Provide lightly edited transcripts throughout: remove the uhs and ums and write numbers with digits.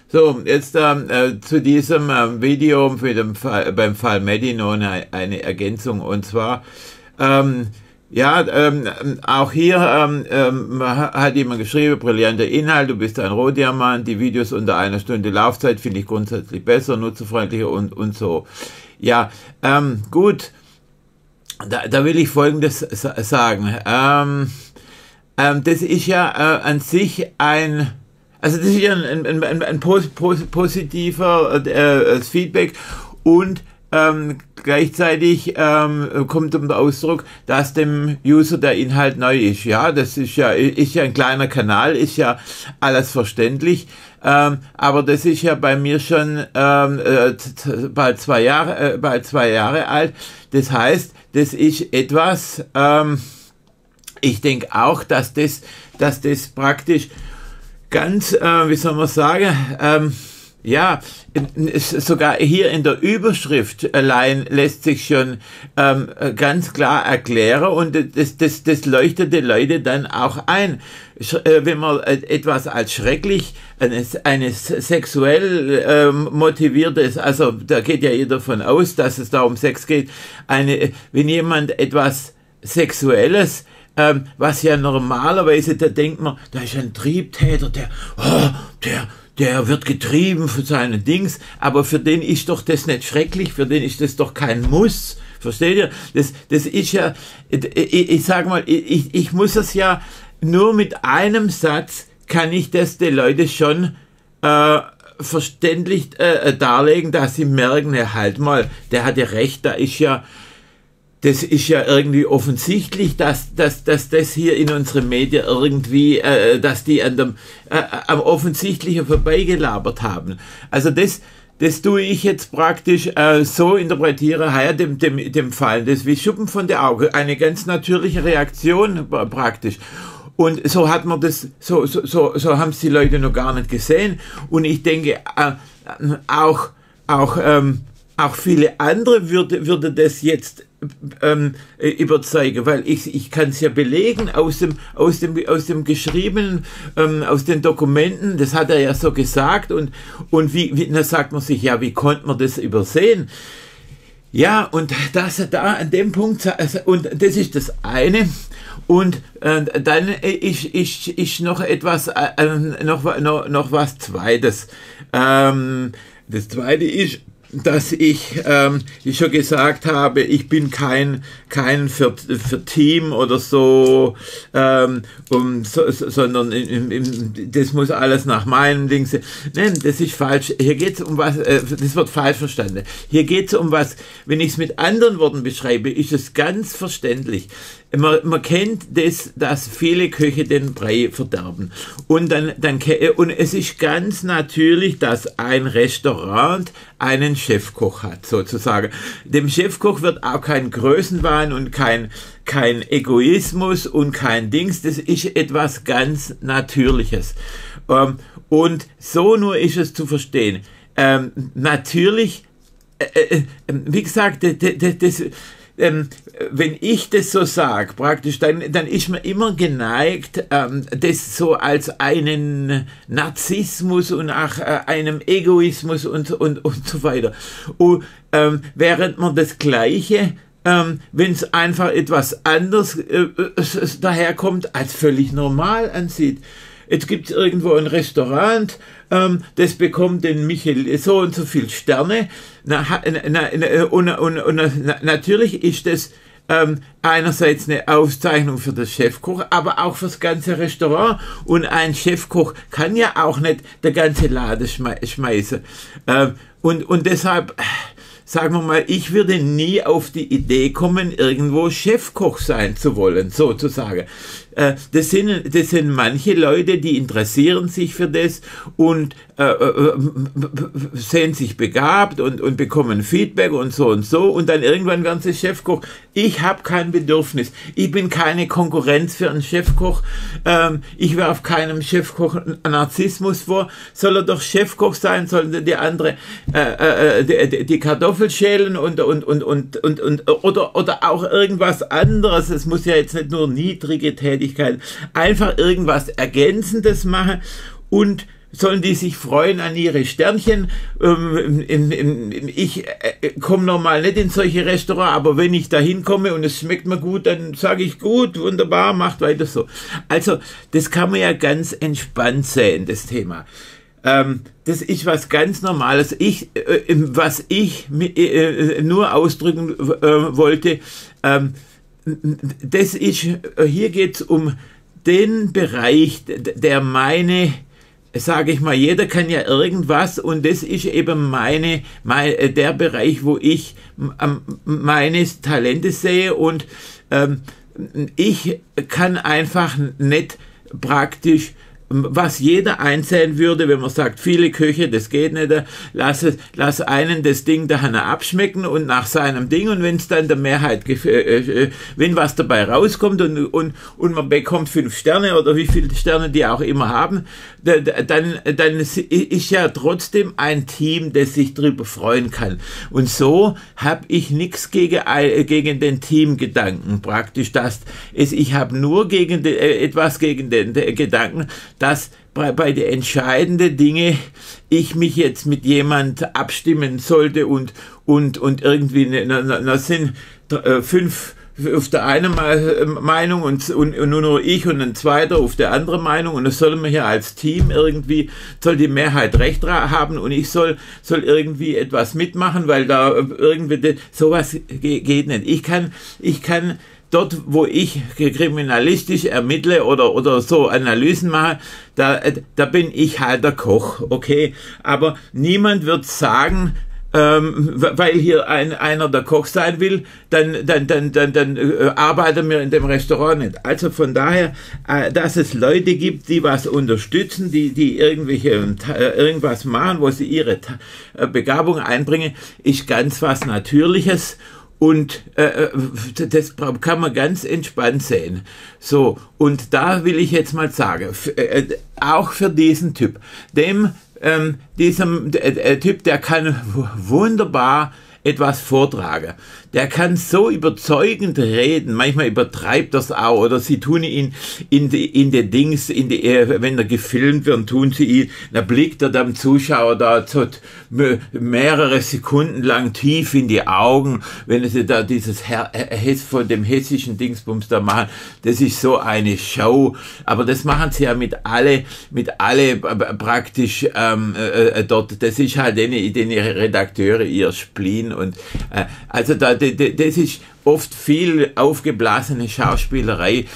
So, jetzt zu diesem Video für beim Fall Medino eine Ergänzung, und zwar auch hier hat jemand geschrieben, brillanter Inhalt, du bist ein Rohdiamant, die Videos unter einer Stunde Laufzeit finde ich grundsätzlich besser, nutzerfreundlicher und so. Ja, gut, da will ich Folgendes sagen. Das ist ja an sich das ist ja ein positiver Feedback, und gleichzeitig kommt zum Ausdruck, dass dem User der Inhalt neu ist. Ja, das ist ja ein kleiner Kanal, ist ja alles verständlich, aber das ist ja bei mir schon bald 2 Jahre alt. Das heißt, das ist etwas, ich denke auch, dass das praktisch ganz, wie soll man sagen, sogar hier in der Überschrift allein lässt sich schon ganz klar erklären, und das leuchtet die Leute dann auch ein. Wenn man etwas als schrecklich, eines sexuell motiviertes, also da geht ja jeder davon aus, dass es da um Sex geht, wenn jemand etwas Sexuelles, was ja normalerweise, da denkt man, da ist ein Triebtäter, der wird getrieben für seine Dings, aber für den ist doch das nicht schrecklich, für den ist das doch kein Muss. Versteht ihr? Das ist ja, ich sag mal, ich muss es ja nur mit einem Satz, kann ich das den Leuten schon verständlich darlegen, dass sie merken, ja, halt mal, der hat ja recht, das ist ja irgendwie offensichtlich, dass das hier in unseren Medien irgendwie, dass die am Offensichtlichen vorbeigelabert haben. Also das tue ich jetzt praktisch so interpretieren, dem Fall, das wie Schuppen von der Augen, eine ganz natürliche Reaktion praktisch. Und so hat man das, so haben es die Leute noch gar nicht gesehen. Und ich denke, auch viele andere würde das jetzt überzeugen, weil ich kann es ja belegen aus dem Geschriebenen, aus den Dokumenten, das hat er ja so gesagt, und da sagt man sich, ja, wie konnte man das übersehen? Ja, und dass er da an dem Punkt, und das ist das eine, und dann ist noch etwas, noch was Zweites. Das Zweite ist, dass ich schon gesagt habe, ich bin kein für Team oder so, sondern das muss alles nach meinen Dings. Nein, das ist falsch. Hier geht es um was, das wird falsch verstanden. Hier geht es um was, wenn ich es mit anderen Worten beschreibe, ist es ganz verständlich. Man kennt das, dass viele Köche den Brei verderben. Und und es ist ganz natürlich, dass ein Restaurant einen Chefkoch hat, sozusagen. Dem Chefkoch wird auch kein Größenwahn und kein Egoismus und kein Dings. Das ist etwas ganz Natürliches. Und so nur ist es zu verstehen. Natürlich, wie gesagt, wenn ich das so sage, praktisch, dann ist man immer geneigt, das so als einen Narzissmus und auch einem Egoismus und so weiter. Und während man das Gleiche, wenn es einfach etwas anderes daherkommt, als völlig normal ansieht. Jetzt gibt es irgendwo ein Restaurant, das bekommt den Michel so und so viel Sterne. Natürlich ist das einerseits eine Auszeichnung für das Chefkoch, aber auch fürs ganze Restaurant. Und ein Chefkoch kann ja auch nicht der ganze Laden schmeißen. Und deshalb, sagen wir mal, ich würde nie auf die Idee kommen, irgendwo Chefkoch sein zu wollen, sozusagen. Das sind manche Leute, die interessieren sich für das und sehen sich begabt und bekommen Feedback und so, und dann irgendwann werden sie Chefkoch. Ich habe kein Bedürfnis. Ich bin keine Konkurrenz für einen Chefkoch. Ich werfe keinem Chefkoch Narzissmus vor. Soll er doch Chefkoch sein, sollen die andere die Kartoffel schälen oder auch irgendwas anderes. Es muss ja jetzt nicht nur niedrige Tätigkeit, einfach irgendwas Ergänzendes machen und sollen die sich freuen an ihre Sternchen. Ich komme normal nicht in solche Restaurants, aber wenn ich da hinkomme und es schmeckt mir gut, dann sage ich gut, wunderbar, macht weiter so. Also das kann man ja ganz entspannt sehen, das Thema. Das ist was ganz Normales. Was ich nur ausdrücken wollte, das ist, hier geht's um den Bereich, der sage ich mal, jeder kann ja irgendwas und das ist eben der Bereich, wo ich meine Talente sehe und ich kann einfach nicht praktisch, was jeder einsehen würde, wenn man sagt, viele Köche, das geht nicht, lass einen das Ding daheim abschmecken und nach seinem Ding und wenn es dann der Mehrheit, wenn was dabei rauskommt und man bekommt 5 Sterne oder wie viele Sterne die auch immer haben, dann ist ja trotzdem ein Team, das sich drüber freuen kann. Und so habe ich nichts gegen den Teamgedanken praktisch, ich habe nur etwas gegen den Gedanken, dass bei den entscheidenden Dinge ich mich jetzt mit jemand abstimmen sollte und irgendwie, sind 5 auf der einen Meinung und nur noch ich und ein zweiter auf der anderen Meinung und das soll man ja als Team irgendwie, soll die Mehrheit Recht haben und ich soll irgendwie etwas mitmachen, weil da irgendwie, sowas geht nicht. Ich kann dort, wo ich kriminalistisch ermittle oder so Analysen mache, da bin ich halt der Koch, okay? Aber niemand wird sagen, weil hier einer der Koch sein will, dann arbeitet mir in dem Restaurant nicht. Also von daher, dass es Leute gibt, die was unterstützen, die irgendwas machen, wo sie ihre Begabung einbringen, ist ganz was Natürliches. Und das kann man ganz entspannt sehen. So, und da will ich jetzt mal sagen, auch für diesen Typ, diesem Typ, der kann wunderbar etwas vortragen. Der kann so überzeugend reden, manchmal übertreibt das auch, oder sie tun ihn in die Dings, wenn er gefilmt wird, tun sie ihn, dann blickt er dem Zuschauer da so mehrere Sekunden lang tief in die Augen, wenn sie da dieses von dem hessischen Dingsbums da machen, das ist so eine Show, aber das machen sie ja mit alle praktisch dort, das ist halt den Redakteure ihr Spleen und also das ist oft viel aufgeblasene Schauspielerei.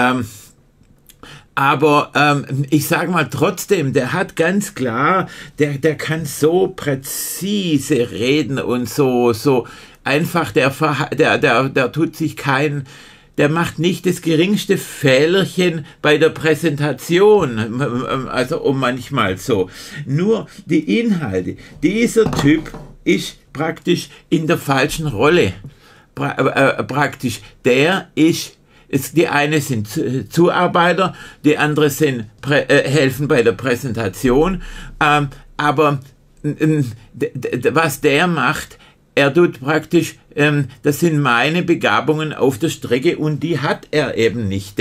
Aber ich sage mal trotzdem, der hat ganz klar, der kann so präzise reden und so einfach, der tut sich der macht nicht das geringste Fehlerchen bei der Präsentation, also manchmal so. Nur die Inhalte. Dieser Typ ist praktisch in der falschen Rolle. Praktisch. Die eine sind Zuarbeiter, die andere sind helfen bei der Präsentation. Aber was der macht, er tut praktisch, das sind meine Begabungen auf der Strecke und die hat er eben nicht.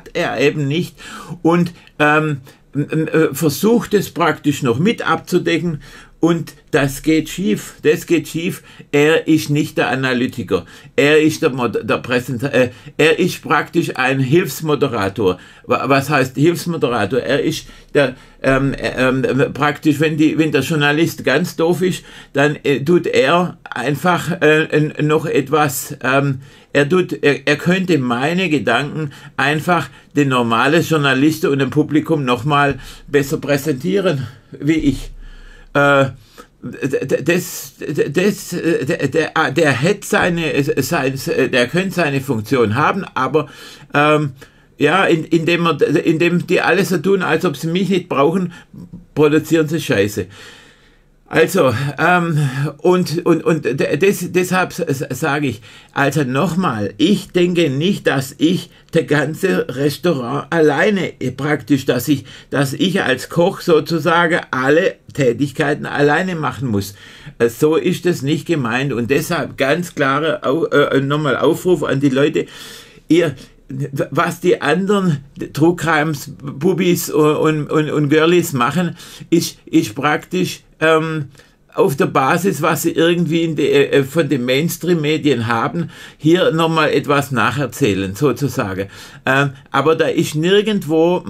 Und versucht es praktisch noch mit abzudecken. Und das geht schief. Er ist nicht der Analytiker. Er ist er ist praktisch ein Hilfsmoderator. Was heißt Hilfsmoderator? Er ist praktisch, wenn der Journalist ganz doof ist, dann tut er einfach noch etwas, er könnte meine Gedanken einfach den normalen Journalisten und dem Publikum nochmal besser präsentieren, wie ich. Der könnte seine Funktion haben, aber indem die alles so tun, als ob sie mich nicht brauchen, produzieren sie Scheiße. Also, deshalb sage ich, also nochmal, ich denke nicht, dass ich das ganze Restaurant alleine praktisch, dass ich als Koch sozusagen alle Tätigkeiten alleine machen muss. So ist es nicht gemeint und deshalb ganz klarer nochmal Aufruf an die Leute, was die anderen Trugreims, Bubis und Girlies machen, ist praktisch auf der Basis, was sie irgendwie von den Mainstream-Medien haben, hier nochmal etwas nacherzählen, sozusagen. Aber da ist nirgendwo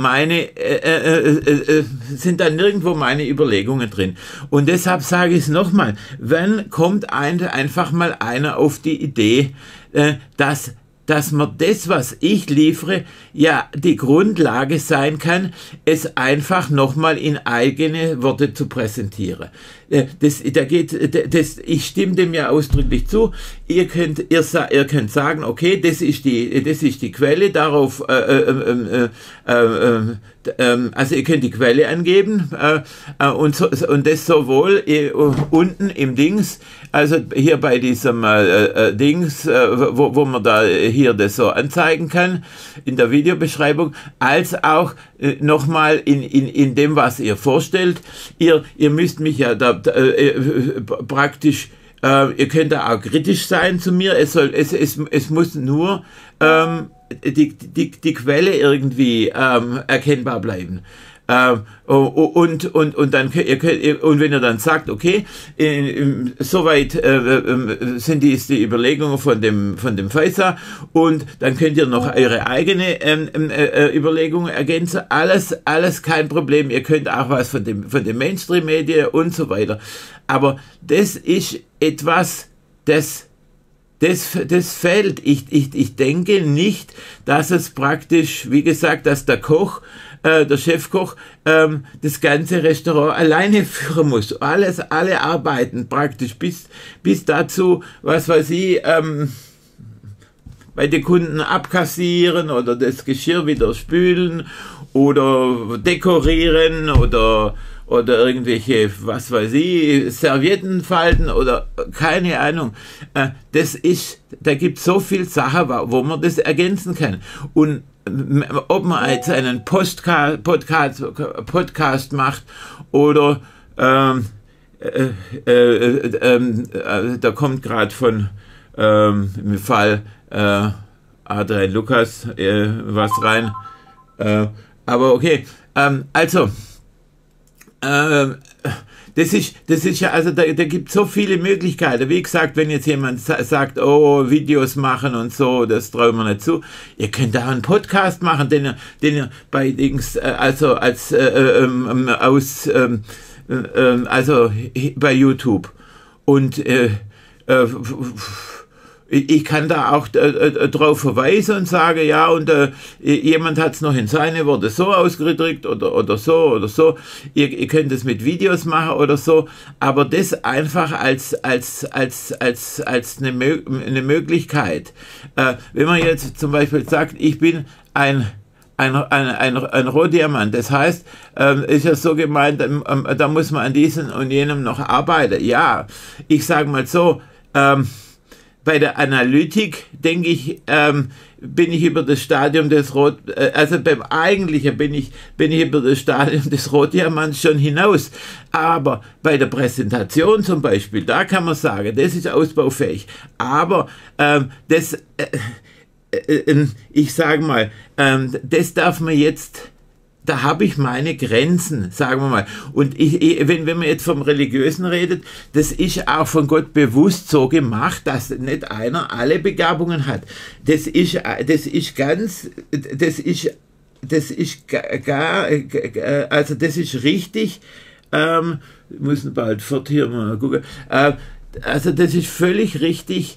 sind da nirgendwo meine Überlegungen drin. Und deshalb sage ich es nochmal, wann kommt einfach mal einer auf die Idee, dass man das, was ich liefere, ja die Grundlage sein kann, es einfach nochmal in eigene Worte zu präsentieren. Ich stimme dem ja ausdrücklich zu. Ihr könnt sagen, okay, das ist die Quelle, darauf, also ihr könnt die Quelle angeben, und das sowohl unten im Dings, also hier bei diesem Dings, wo man da hier das so anzeigen kann, in der Videobeschreibung, als auch nochmal in dem, was ihr vorstellt. Ihr müsst mich ja da praktisch, ihr könnt da auch kritisch sein zu mir, es muss nur die Quelle irgendwie erkennbar bleiben. Und dann und wenn ihr dann sagt, okay, soweit sind die Überlegungen von dem Faisal, und dann könnt ihr noch eure eigene Überlegungen ergänzen, alles kein Problem, ihr könnt auch was von den Mainstream-Medien und so weiter. Aber das ist etwas, das fehlt. Ich denke nicht, dass es praktisch, wie gesagt, dass der Chefkoch, das ganze Restaurant alleine führen muss. Alle arbeiten praktisch bis dazu, was weiß ich, bei den Kunden abkassieren oder das Geschirr wieder spülen oder dekorieren oder irgendwelche, was weiß ich, Servietten falten oder keine Ahnung. Da gibt es so viel Sachen, wo man das ergänzen kann. Und ob man jetzt einen Podcast macht oder da kommt gerade von im Fall Adrian Lukas was rein. Aber okay, also das ist ja, also da gibt es so viele Möglichkeiten. Wie gesagt, wenn jetzt jemand sagt, oh, Videos machen und so, das trauen wir nicht zu. Ihr könnt da einen Podcast machen, den ihr bei Dings, also bei YouTube. Und ich kann da auch drauf verweisen und sage, ja, und jemand hat es noch in seine Worte so ausgedrückt oder so. Ihr könnt es mit Videos machen oder so, aber das einfach als eine Möglichkeit. Wenn man jetzt zum Beispiel sagt, ich bin ein Rohdiamant, das heißt, ist ja so gemeint, da muss man an diesem und jenem noch arbeiten. Ja, ich sage mal so, bei der Analytik, denke ich, bin ich über das Stadium des beim Eigentlichen bin ich über das Stadium des Rotdiamants schon hinaus. Aber bei der Präsentation zum Beispiel, da kann man sagen, das ist ausbaufähig. Aber ich sage mal, das darf man jetzt, da habe ich meine Grenzen, sagen wir mal. Und wenn man jetzt vom Religiösen redet, das ist auch von Gott bewusst so gemacht, dass nicht einer alle Begabungen hat. Das ist richtig. Wir müssen bald fort hier mal gucken. Also das ist völlig richtig.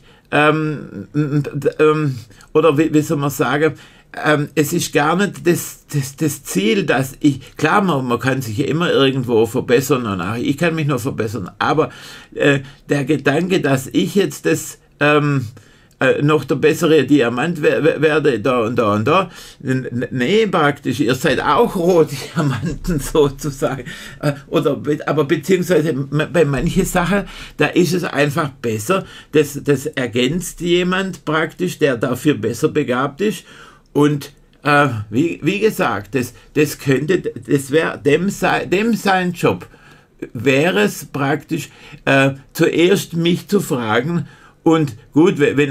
Oder wie soll man sagen? Es ist gar nicht das Ziel, dass klar, man kann sich ja immer irgendwo verbessern, und auch ich kann mich noch verbessern, aber der Gedanke, dass ich jetzt noch der bessere Diamant werde, da und da und da, nee, praktisch, ihr seid auch Rohdiamanten sozusagen, aber beziehungsweise bei manchen Sachen, da ist es einfach besser, das ergänzt jemand praktisch, der dafür besser begabt ist. Und wie gesagt, das wäre dem sein Job, wäre es praktisch, zuerst mich zu fragen Und gut, wenn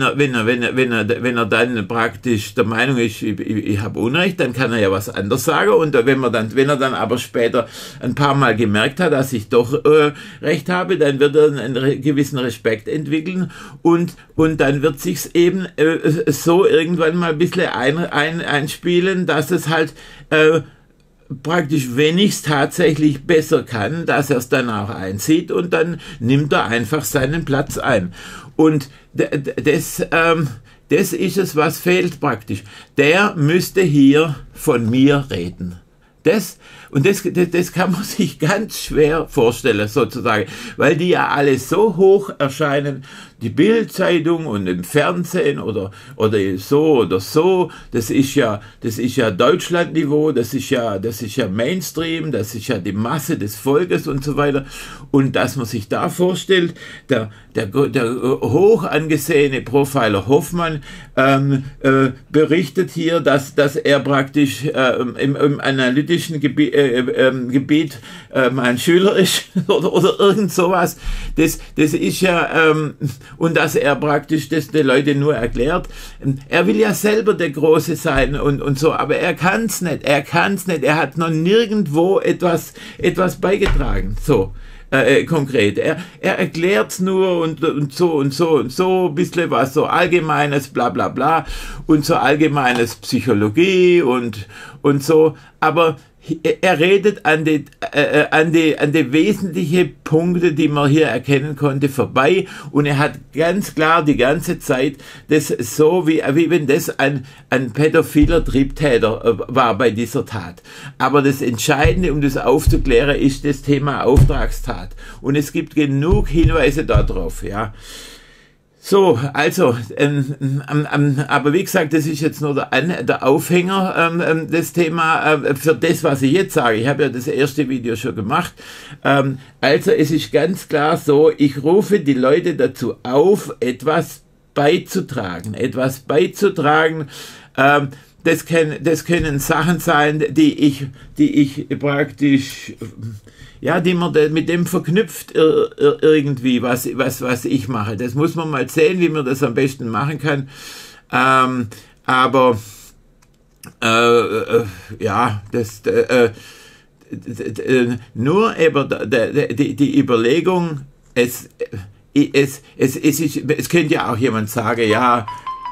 er dann praktisch der Meinung ist, ich habe Unrecht, dann kann er ja was anderes sagen. Und wenn er dann aber später ein paar Mal gemerkt hat, dass ich doch Recht habe, dann wird er einen gewissen Respekt entwickeln und dann wird sich's eben so irgendwann mal ein bisschen einspielen, dass es halt praktisch, wenn ich es tatsächlich besser kann, dass er es dann auch einsieht und dann nimmt er einfach seinen Platz ein. Und das ist es, was fehlt praktisch. Der müsste hier von mir reden. Das kann man sich ganz schwer vorstellen, sozusagen, weil die ja alle so hoch erscheinen, die Bild-Zeitung und im Fernsehen oder so oder so, das ist ja Deutschlandniveau, das ist ja Mainstream, das ist ja die Masse des Volkes und so weiter. Und dass man sich da vorstellt, der hoch angesehene Profiler Hoffmann berichtet hier, dass er praktisch im analytischen Gebiet mein Schüler ist oder irgend sowas. Das ist ja und dass er praktisch das den Leuten nur erklärt. Er will ja selber der Große sein und so, aber er kann's nicht. Er hat noch nirgendwo etwas beigetragen. So. Konkret. Er erklärt's nur und so, ein bisschen was so allgemeines, bla bla bla und so allgemeines Psychologie und so, aber er redet an die wesentlichen Punkte, die man hier erkennen konnte, vorbei und er hat ganz klar die ganze Zeit das so, wie wenn das ein pädophiler Triebtäter war bei dieser Tat. Aber das Entscheidende, um das aufzuklären, ist das Thema Auftragstat. Und es gibt genug Hinweise darauf, ja. So, also, aber wie gesagt, das ist jetzt nur der Aufhänger, das Thema, für das, was ich jetzt sage. Ich habe ja das erste Video schon gemacht. Also, es ist ganz klar so, ich rufe die Leute dazu auf, etwas beizutragen. Das können Sachen sein, die ich praktisch, ja, die man mit dem verknüpft irgendwie, was ich mache. Das muss man mal sehen, wie man das am besten machen kann. Aber ja, nur eben die Überlegung, es könnte ja auch jemand sagen, ja,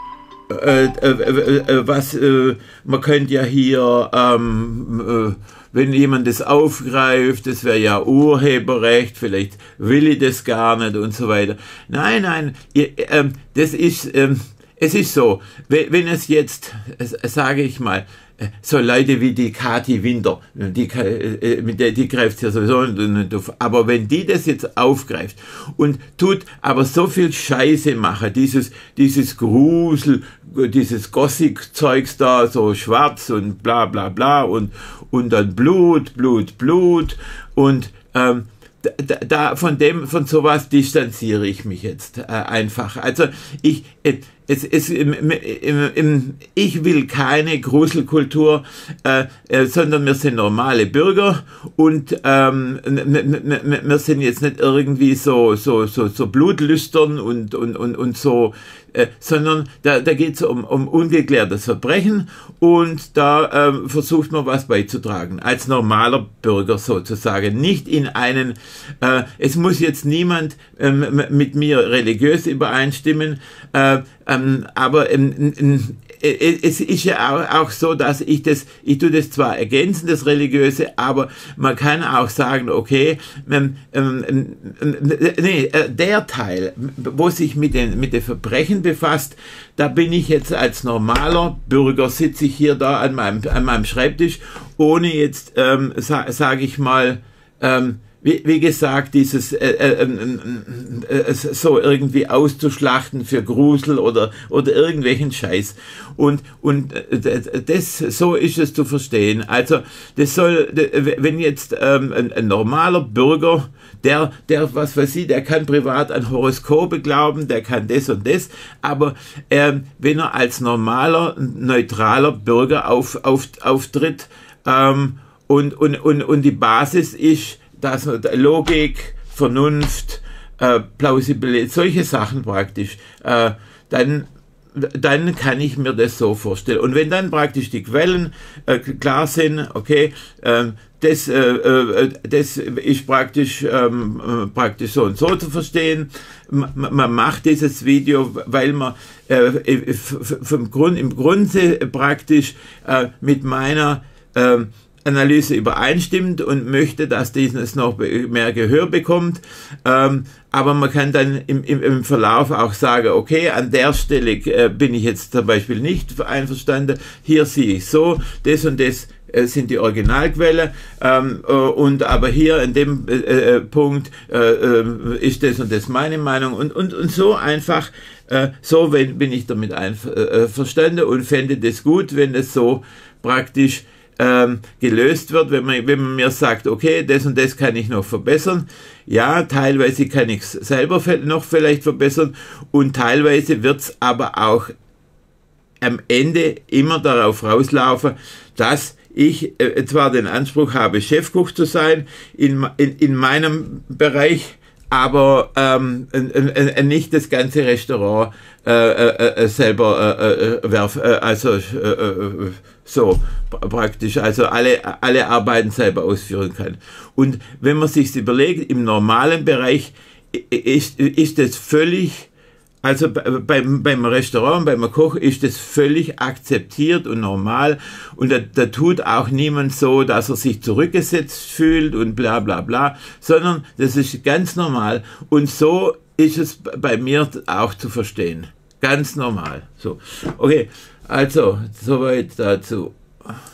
man könnte ja hier, wenn jemand das aufgreift, das wäre ja Urheberrecht, vielleicht will ich das gar nicht und so weiter. Nein, das ist, es ist so, wenn es jetzt, sage ich mal, so Leute wie die Kathi Winter, die greift ja sowieso nicht auf, aber wenn die das jetzt aufgreift und tut aber so viel Scheiße machen, dieses Grusel, dieses Gothic-Zeugs da, so schwarz und bla bla bla und dann Blut und von sowas distanziere ich mich jetzt einfach. Also ich will keine Gruselkultur, sondern wir sind normale Bürger und wir sind jetzt nicht irgendwie so blutlüstern und so, sondern da geht es um ungeklärtes Verbrechen und da versucht man was beizutragen, als normaler Bürger sozusagen, nicht in einen, es muss jetzt niemand mit mir religiös übereinstimmen, aber es ist ja auch so, dass ich tue das zwar ergänzen, das Religiöse, aber man kann auch sagen, okay, der Teil, wo sich mit den Verbrechen befasst, da bin ich jetzt als normaler Bürger, sitze ich hier da an meinem Schreibtisch, ohne jetzt, sage ich mal, wie gesagt, dieses so irgendwie auszuschlachten für Grusel oder irgendwelchen Scheiß. Und das, so ist es zu verstehen. Also das soll, wenn jetzt ein normaler Bürger, der was weiß ich, der kann privat an Horoskope glauben, der kann das und das, aber wenn er als normaler, neutraler Bürger auftritt und die Basis ist, dass Logik, Vernunft, Plausibilität, solche Sachen praktisch, dann kann ich mir das so vorstellen. Und wenn dann praktisch die Quellen klar sind, okay, das ist praktisch so und so zu verstehen. Man macht dieses Video, weil man im Grunde praktisch mit meiner Analyse übereinstimmt und möchte, dass dieses noch mehr Gehör bekommt. Aber man kann dann im Verlauf auch sagen, okay, an der Stelle bin ich jetzt zum Beispiel nicht einverstanden, hier sehe ich so, das und das sind die Originalquellen, und aber hier in dem Punkt ist das und das meine Meinung und so einfach, so bin ich damit einverstanden und fände das gut, wenn es so praktisch gelöst wird, wenn man mir sagt, okay, das und das kann ich noch verbessern. Ja, teilweise kann ich es selber noch vielleicht verbessern und teilweise wird es aber auch am Ende immer darauf rauslaufen, dass ich zwar den Anspruch habe, Chefkoch zu sein in meinem Bereich, aber nicht das ganze Restaurant selber so praktisch, also alle Arbeiten selber ausführen kann. Und wenn man sich überlegt, im normalen Bereich ist es völlig, also beim Restaurant, beim Koch ist es völlig akzeptiert und normal und da tut auch niemand so, dass er sich zurückgesetzt fühlt und bla bla bla, sondern das ist ganz normal und so ist es bei mir auch zu verstehen. Ganz normal. So, okay, also soweit dazu.